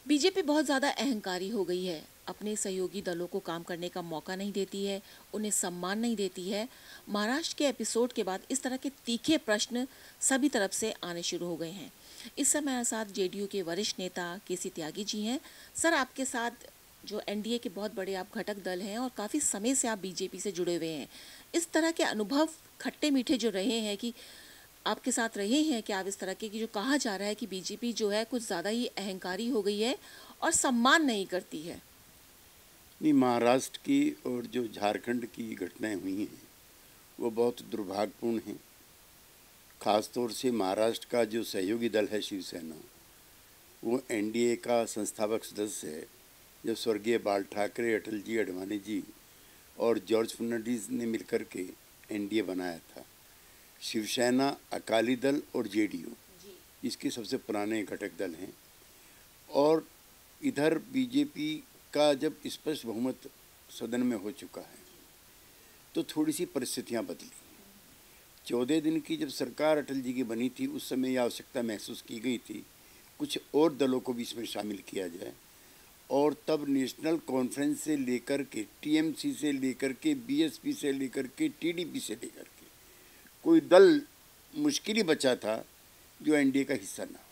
BJP बहुत ज़्यादा अहंकारी हो गई है। अपने सहयोगी दलों को काम करने का मौका नहीं देती है, उन्हें सम्मान नहीं देती है। महाराष्ट्र के एपिसोड के बाद इस तरह के तीखे प्रश्न सभी तरफ से आने शुरू हो गए हैं। इस समय हमारे साथ जेडीयू के वरिष्ठ नेता केसी त्यागी जी हैं। सर, आपके साथ जो एनडीए के बहुत बड़े आप घटक दल हैं और काफ़ी समय से आप बीजेपी से जुड़े हुए हैं। इस तरह के अनुभव खट्टे मीठे जो रहे हैं कि आपके साथ रहे हैं कि आप इस तरह के कि जो कहा जा रहा है कि बीजेपी जो है कुछ ज़्यादा ही अहंकारी हो गई है और सम्मान नहीं करती है। नहीं, महाराष्ट्र की और जो झारखंड की घटनाएं हुई हैं वो बहुत दुर्भाग्यपूर्ण हैं। ख़ास तौर से महाराष्ट्र का जो सहयोगी दल है शिवसेना, वो एनडीए का संस्थापक सदस्य है। जब स्वर्गीय बाल ठाकरे, अटल जी, अडवाणी जी और जॉर्ज फर्नांडिस ने मिलकर के एनडीए बनाया था। शिवसेना, अकाली दल और जेडीयू इसके सबसे पुराने घटक दल हैं। और इधर बीजेपी का जब स्पष्ट बहुमत सदन में हो चुका है तो थोड़ी सी परिस्थितियां बदली। 14 दिन की जब सरकार अटल जी की बनी थी उस समय यह आवश्यकता महसूस की गई थी कुछ और दलों को भी इसमें शामिल किया जाए। और तब नेशनल कॉन्फ्रेंस से लेकर के, टीएमसी से लेकर के, बीएसपी से लेकर के, टीडीपी से लेकर के कोई दल मुश्किल ही बचा था जो एनडीए का हिस्सा ना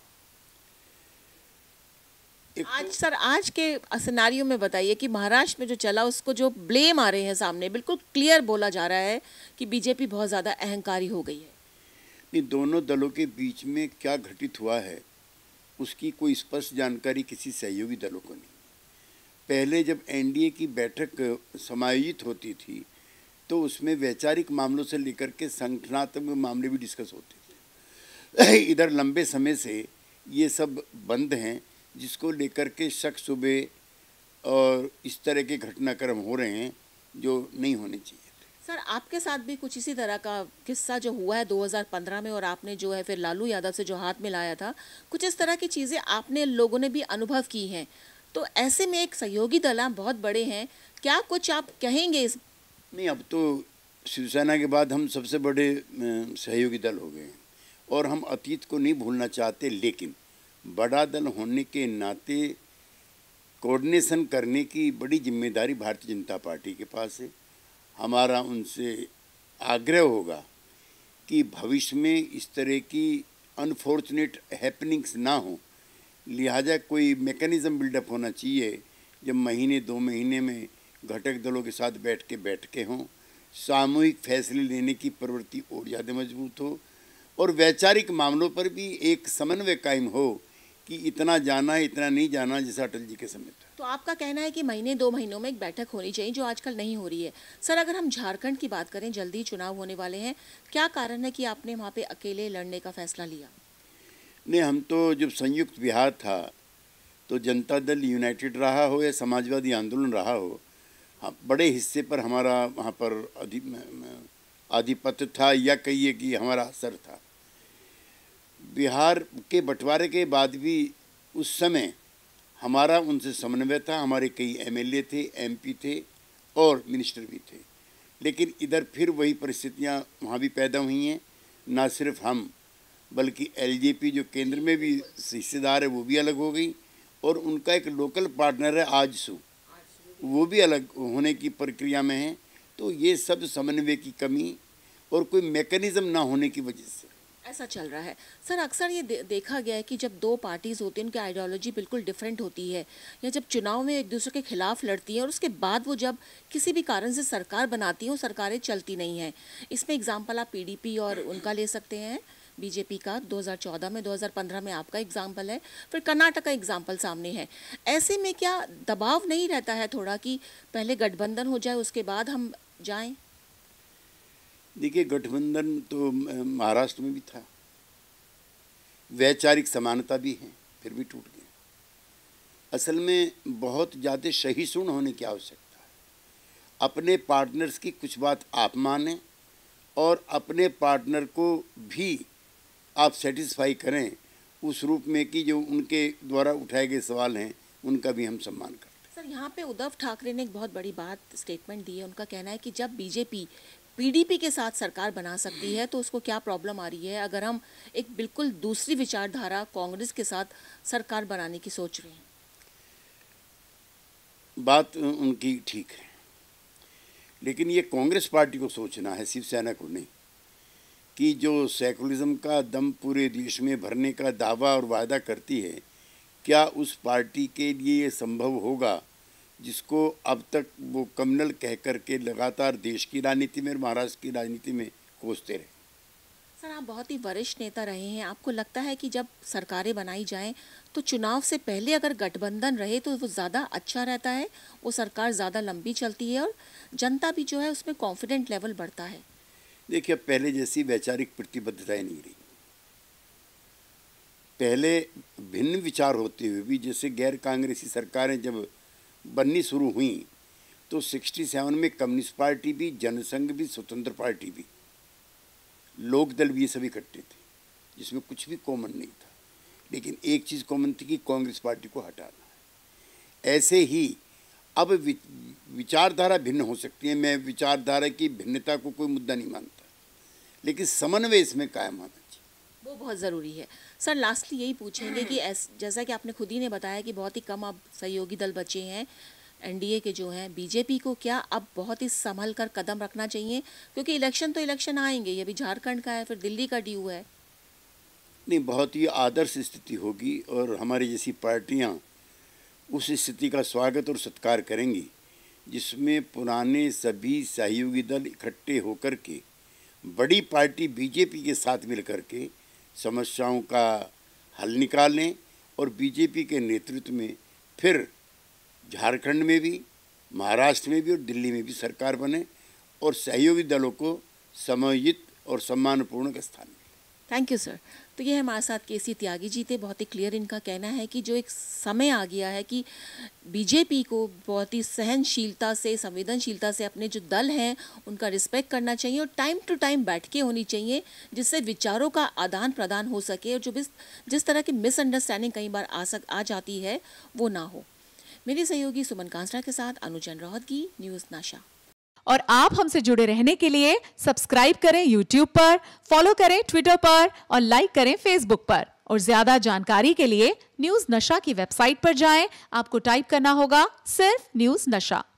हो। आज सर, आज के सिनारियो में बताइए कि महाराष्ट्र में जो चला उसको जो ब्लेम आ रहे हैं सामने, बिल्कुल क्लियर बोला जा रहा है कि बीजेपी बहुत ज़्यादा अहंकारी हो गई है। इन दोनों दलों के बीच में क्या घटित हुआ है उसकी कोई स्पष्ट जानकारी किसी सहयोगी दलों को नहीं। पहले जब एनडीए की बैठक समायोजित होती थी तो उसमें वैचारिक मामलों से लेकर के संगठनात्मक मामले भी डिस्कस होते थे। इधर लंबे समय से ये सब बंद हैं, जिसको लेकर के शक सुबह और इस तरह के घटनाक्रम हो रहे हैं जो नहीं होने चाहिए। सर, आपके साथ भी कुछ इसी तरह का किस्सा जो हुआ है 2015 में, और आपने जो है फिर लालू यादव से जो हाथ मिलाया था, कुछ इस तरह की चीज़ें आपने लोगों ने भी अनुभव की हैं। तो ऐसे में एक सहयोगी दल आप बहुत बड़े हैं, क्या कुछ आप कहेंगे इस? नहीं, अब तो शिवसेना के बाद हम सबसे बड़े सहयोगी दल हो गए हैं और हम अतीत को नहीं भूलना चाहते, लेकिन बड़ा दल होने के नाते कोऑर्डिनेशन करने की बड़ी जिम्मेदारी भारतीय जनता पार्टी के पास है। हमारा उनसे आग्रह होगा कि भविष्य में इस तरह की अनफॉर्चुनेट हैपनिंग्स ना हो, लिहाजा कोई मैकेनिज़्म बिल्डअप होना चाहिए जब महीने 2 महीने में घटक दलों के साथ बैठ के हों, सामूहिक फैसले लेने की प्रवृत्ति और ज़्यादा मजबूत हो और वैचारिक मामलों पर भी एक समन्वय कायम हो कि इतना जाना है, इतना नहीं जाना, जैसा अटल जी के समय था। तो आपका कहना है कि महीने 2 महीनों में एक बैठक होनी चाहिए, जो आजकल नहीं हो रही है। सर, अगर हम झारखंड की बात करें, जल्दी चुनाव होने वाले हैं, क्या कारण है कि आपने वहाँ पे अकेले लड़ने का फैसला लिया? नहीं, हम तो जब संयुक्त बिहार था तो जनता दल यूनाइटेड रहा हो या समाजवादी आंदोलन रहा हो, हाँ, बड़े हिस्से पर हमारा वहाँ पर आधिपत्य था या कहिए कि हमारा असर था। बिहार के बंटवारे के बाद भी उस समय हमारा उनसे समन्वय था। हमारे कई एमएलए थे, एमपी थे और मिनिस्टर भी थे। लेकिन इधर फिर वही परिस्थितियाँ वहाँ भी पैदा हुई हैं। ना सिर्फ हम बल्कि एलजेपी जो केंद्र में भी हिस्सेदार है वो भी अलग हो गई और उनका एक लोकल पार्टनर है आजसू, वो भी अलग होने की प्रक्रिया में है। तो ये सब समन्वय की कमी और कोई मैकेनिज्म ना होने की वजह से ऐसा चल रहा है। सर, अक्सर ये देखा गया है कि जब दो पार्टीज होती हैं उनकी आइडियोलॉजी बिल्कुल डिफरेंट होती है, या जब चुनाव में एक दूसरे के खिलाफ लड़ती हैं और उसके बाद वो जब किसी भी कारण से सरकार बनाती हैं, वो सरकारें चलती नहीं हैं। इसमें एग्जाम्पल आप पीडीपी और उनका ले सकते हैं, बीजेपी का 2014 में, 2015 में आपका एग्जाम्पल है, फिर कर्नाटक का एग्जाम्पल सामने है। ऐसे में क्या दबाव नहीं रहता है थोड़ा कि पहले गठबंधन हो जाए उसके बाद हम जाएं? देखिए, गठबंधन तो महाराष्ट्र में भी था, वैचारिक समानता भी है, फिर भी टूट गया। असल में बहुत ज़्यादा सहिष्णु होने की आवश्यकता है। अपने पार्टनर्स की कुछ बात आप मानें और अपने पार्टनर को भी आप सेटिस्फाई करें उस रूप में कि जो उनके द्वारा उठाए गए सवाल हैं उनका भी हम सम्मान करते हैं। सर, यहाँ पे उद्धव ठाकरे ने एक बहुत बड़ी बात स्टेटमेंट दी है। उनका कहना है कि जब बीजेपी पीडीपी के साथ सरकार बना सकती है तो उसको क्या प्रॉब्लम आ रही है अगर हम एक बिल्कुल दूसरी विचारधारा कांग्रेस के साथ सरकार बनाने की सोच रहे हैं? बात उनकी ठीक है, लेकिन ये कांग्रेस पार्टी को सोचना है, शिवसेना को नहीं, कि जो सेकुलरिज्म का दम पूरे देश में भरने का दावा और वादा करती है, क्या उस पार्टी के लिए ये संभव होगा जिसको अब तक वो कम्युनल कह कर के लगातार देश की राजनीति में और महाराष्ट्र की राजनीति में कोसते रहे। सर, आप बहुत ही वरिष्ठ नेता रहे हैं, आपको लगता है कि जब सरकारें बनाई जाएं तो चुनाव से पहले अगर गठबंधन रहे तो वो ज़्यादा अच्छा रहता है, वो सरकार ज़्यादा लंबी चलती है और जनता भी जो है उसमें कॉन्फिडेंट लेवल बढ़ता है? देखिए, अब पहले जैसी वैचारिक प्रतिबद्धताएं नहीं रही। पहले भिन्न विचार होते हुए भी, जैसे गैर कांग्रेसी सरकारें जब बननी शुरू हुई तो 67 में कम्युनिस्ट पार्टी भी, जनसंघ भी, स्वतंत्र पार्टी भी, लोक दल भी, ये सभी इकट्ठे थे, जिसमें कुछ भी कॉमन नहीं था। लेकिन एक चीज़ कॉमन थी कि कांग्रेस पार्टी को हटाना है। ऐसे ही अब विचारधारा भिन्न हो सकती है, मैं विचारधारा की भिन्नता को कोई मुद्दा नहीं मानता, लेकिन समन्वय इसमें कायम होना चाहिए, वो बहुत ज़रूरी है। सर, लास्टली यही पूछेंगे कि जैसा कि आपने खुद ही ने बताया कि बहुत ही कम अब सहयोगी दल बचे हैं एनडीए के जो हैं, बीजेपी को क्या अब बहुत ही संभल कर कदम रखना चाहिए, क्योंकि इलेक्शन तो इलेक्शन आएंगे, ये भी झारखंड का है, फिर दिल्ली का ड्यू है? नहीं, बहुत ही आदर्श स्थिति होगी और हमारी जैसी पार्टियां उस स्थिति का स्वागत और सत्कार करेंगी जिसमें पुराने सभी सहयोगी दल इकट्ठे होकर के बड़ी पार्टी बीजेपी के साथ मिलकर के समस्याओं का हल निकालें और बीजेपी के नेतृत्व में फिर झारखंड में भी, महाराष्ट्र में भी और दिल्ली में भी सरकार बने और सहयोगी दलों को समायोजित और सम्मानपूर्ण स्थान मिले। Thank you sir. तो ये हमारे साथ केसी त्यागी जी थे। बहुत ही क्लियर इनका कहना है कि जो एक समय आ गया है कि बीजेपी को बहुत ही सहनशीलता से, संवेदनशीलता से अपने जो दल हैं उनका रिस्पेक्ट करना चाहिए और टाइम टू टाइम बैठकें होनी चाहिए जिससे विचारों का आदान प्रदान हो सके और जो जिस तरह की मिसअंडरस्टैंडिंग कई बार आ जाती है वो ना हो। मेरे सहयोगी सुमन कांसरा के साथ अनुजन रोहतगी, न्यूज़ नशा। और आप हमसे जुड़े रहने के लिए सब्सक्राइब करें YouTube पर, फॉलो करें Twitter पर और लाइक करें Facebook पर। और ज्यादा जानकारी के लिए न्यूज़ नशा की वेबसाइट पर जाएं। आपको टाइप करना होगा सिर्फ न्यूज़ नशा।